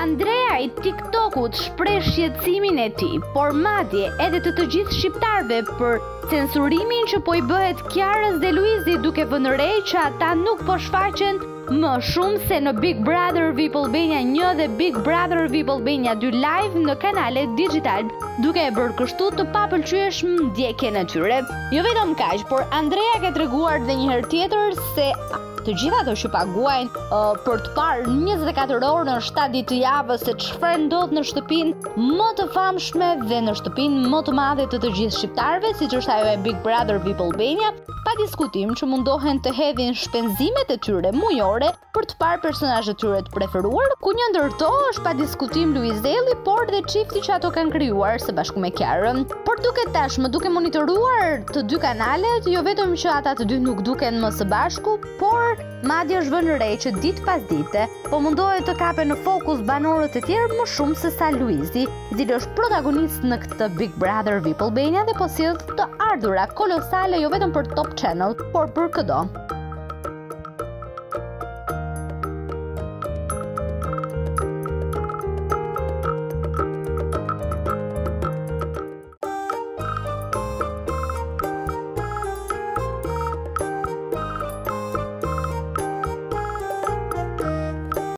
Andrea i TikTokut shpreh shqetësimin e tij, por madje edhe të gjithë shqiptarëve për censurimin që po i bëhet Kiarës dhe Luizit, duke vënë re që ata nuk po shfaqen më shumë se në Big Brother VIP Albania 1 dhe Big Brother VIP Albania 2 live në kanale digital, duke e bërë kështu të papëlqyeshëm ndjekjen e tyre. Jo vetëm kaq, por Andrea ka treguar edhe një herë tjetër se të gjitha ato që paguajnë për të parë 24 orë në 7 ditë të javës se çfarë ndodh në shtëpinë më të famshme dhe në shtëpinë më të madhe të gjithë shqiptarëve, siç është ajo e Big Brother VIP Albania, pa diskutim që mundohen të hedhin shpenzimet e tyre mujore për të parë personazhet e tyre të preferuar, ku një ndër to është pa diskutim Luizelli, por dhe çifti që ato kanë krijuar së bashku me Kiarën. Por duke tashmë, duke monitoruar të dy kanalet, jo vetëm që ata të dy nuk duken më së bashku, por madje është vënë re që ditë pas dite po mundohet të kape në fokus banorët e tjerë më shumë se sa Luizi, i cili është protagonist në këtë Big Brother VIP Albania dhe po sjell të ardhura kolosale jo vetëm për Top Channel, por për këdo.